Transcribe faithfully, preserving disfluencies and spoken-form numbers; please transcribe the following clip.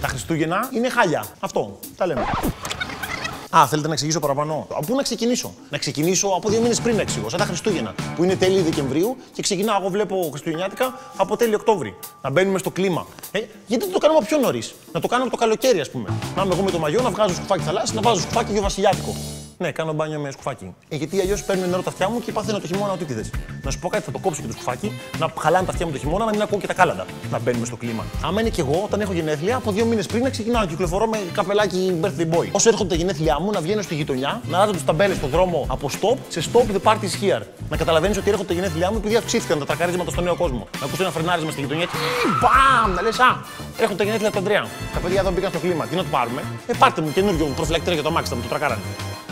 Τα Χριστούγεννα είναι χάλια. Αυτό. Τα λέμε. Α, θέλετε να εξηγήσω παραπάνω. Από πού να ξεκινήσω? Να ξεκινήσω από δύο μήνες πριν να εξηγώ. Σαν τα Χριστούγεννα, που είναι τέλη Δεκεμβρίου και ξεκινάω. Εγώ βλέπω Χριστουγεννιάτικα από τέλη Οκτώβρη. Να μπαίνουμε στο κλίμα. Ε, γιατί δεν το κάνουμε πιο νωρίς? Να το κάνουμε το καλοκαίρι, ας πούμε. Να είμαι εγώ με το μαγιό, να βγάζω σκουφάκι θαλάσσι, να βάζω σκουφάκι για βασιλιάτικο. Ναι, κάνω μπάνιο με σκουφάκι. Ε, γιατί αλλιώς παίρνουν νερό τα αυτιά μου και πάθαινα το χειμώνα ό,τι είδες. Να σου πω κάτι, θα το κόψω και το σκουφάκι, να χαλάνε τα αυτιά μου το χειμώνα, να μην ακούω και τα κάλαντα. Να μπαίνουμε στο κλίμα. Άμα είναι και εγώ, όταν έχω γενέθλια, από δύο μήνες πριν να ξεκινάω να κυκλοφορώ με καπελάκι birthday boy. Όσο έρχονται τα γενέθλιά μου, να βγαίνω στη γειτονιά, να ράζω τους ταμπέλες στον δρόμο από stop σε stop the party is here. Να καταλαβαίνεις ότι έρχονται τα γενέθλιά μου επειδή αυξήθηκαν τα τρακαρίσματα στον νέο κόσμο. Να ακούς ένα φρενάρισμα στη γειτονιά και μπαμ! Να λες, α, έρχονται τα γενέθλια του Αντρέα. Τα παιδιά εδώ μπήκαν στο κλίμα. Τι να το πάρουμε? Ε, πάρτε μου καινούριο προφυλακτήρα για το αμάξι, θα μου το τρακάρανε.